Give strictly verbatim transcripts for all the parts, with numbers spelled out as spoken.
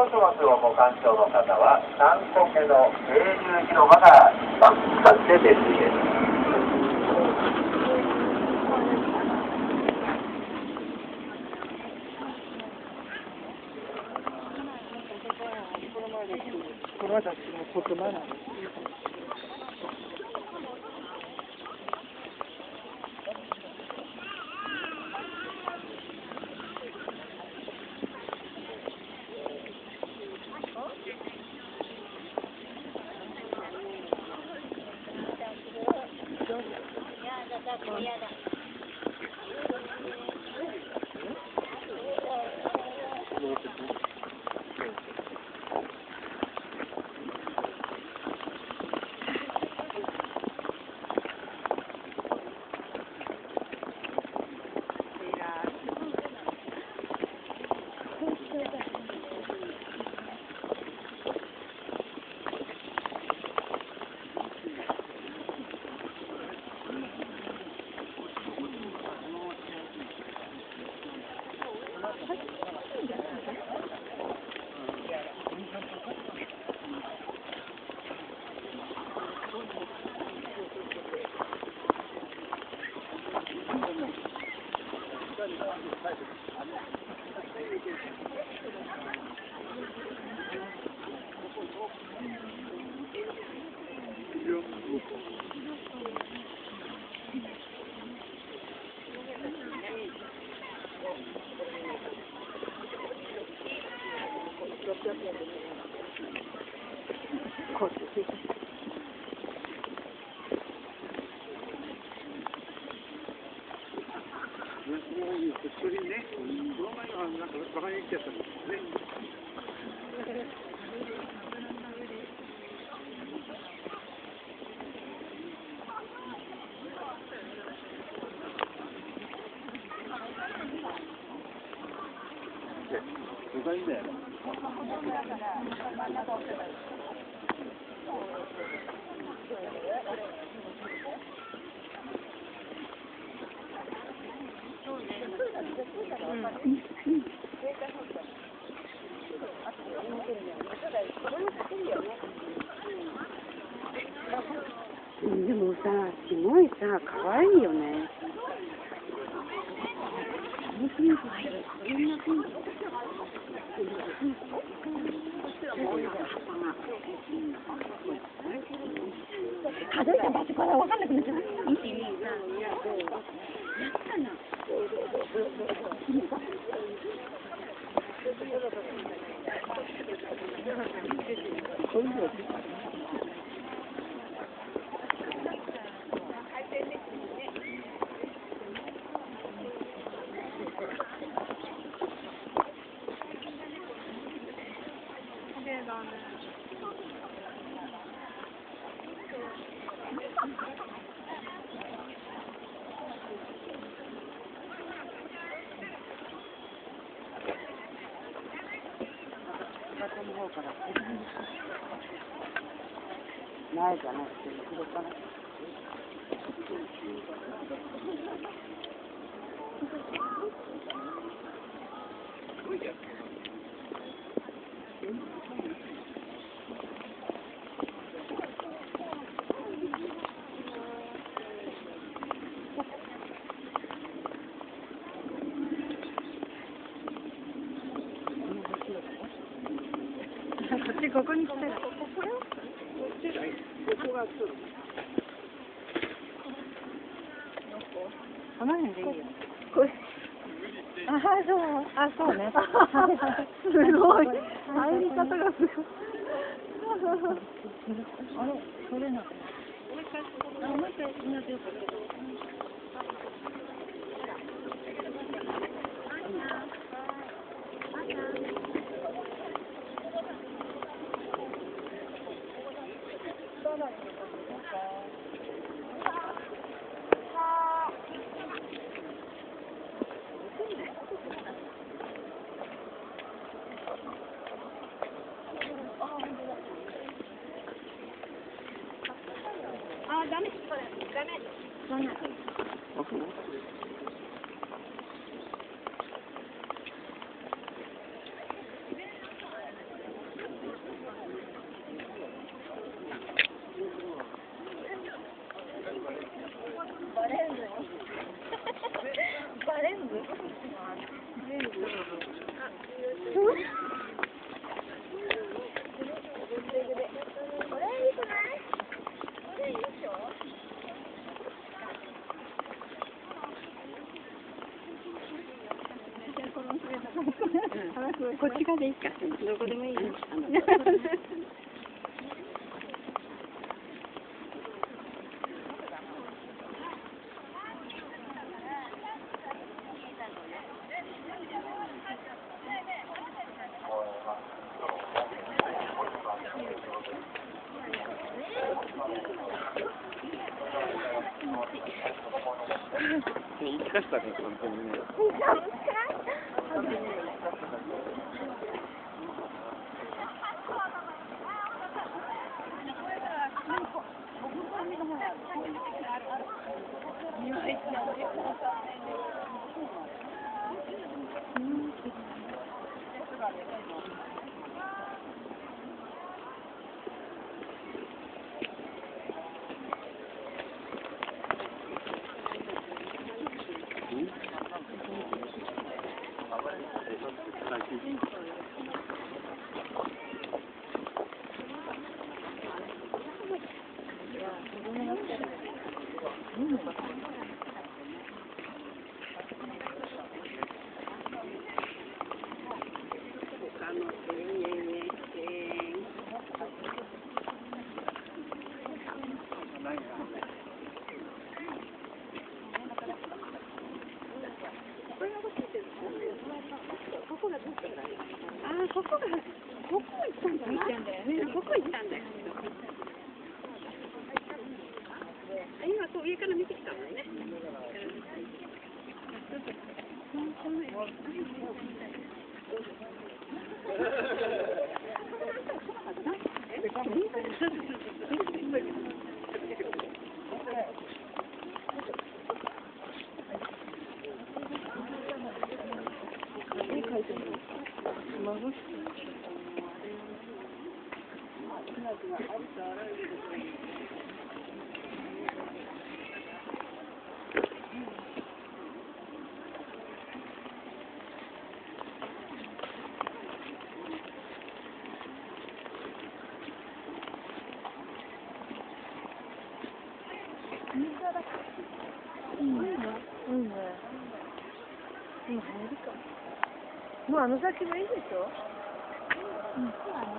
コスモスをご鑑賞の方は、さんこけの清流広場が一番使って便利です。 この私も言葉なの。 それね、この前はなんかバカに言っちゃったんですね。都会だよ。 でもさ、すごいさ、可愛いよね。数えた場所から分かんなくなっちゃう。ないじゃないですか、後ろから。こっちここに来たら。この辺でいいよ。これ。あ、そう、あ、そうね。すごい。入り方がすごい。あれ、それなの。もう一回、あ、もう一回、同じよく。あ、ダメ、これ、ダメ。そんな。 こっち側でいいか。どこでもいいよ。 言い聞かせたね、本当にね。あ、ここが、ここ行ったんだな。ここ行ったんだよ。今こう上から見てきたもんね。 もうあの先もいいでしょ。うん。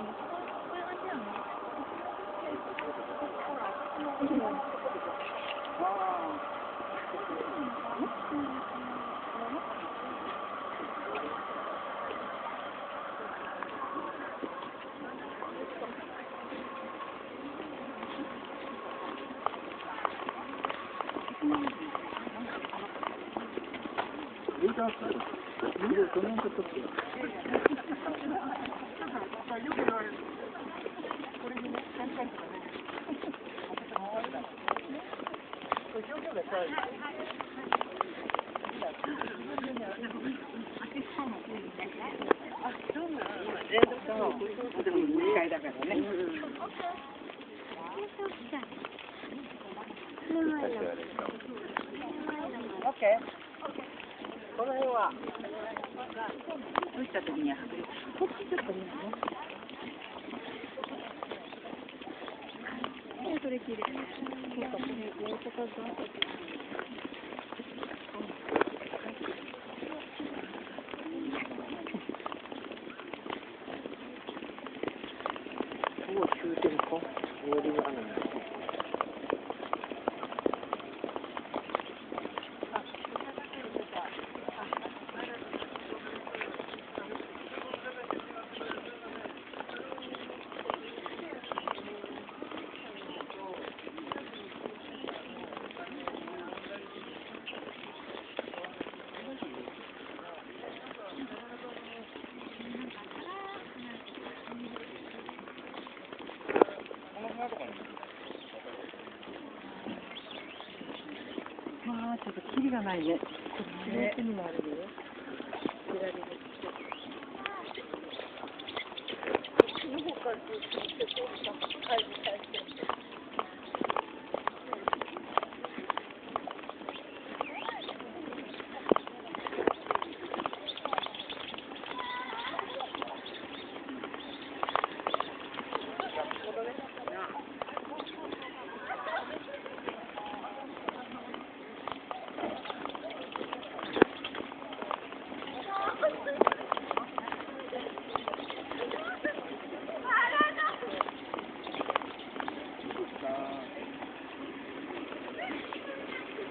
この辺はどうした時にはこっちちょっと見るの？それ綺麗。そうか、これ大阪が。 もう終点か。終わりがない。 まあちょっとキリがないね。こっちの奥にもあるよ。左に。こっちの方からずっと来てこう帰り返して。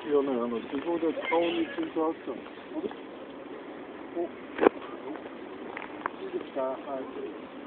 いやね、あの、自動で顔についてあったの。お、出てきた。はい。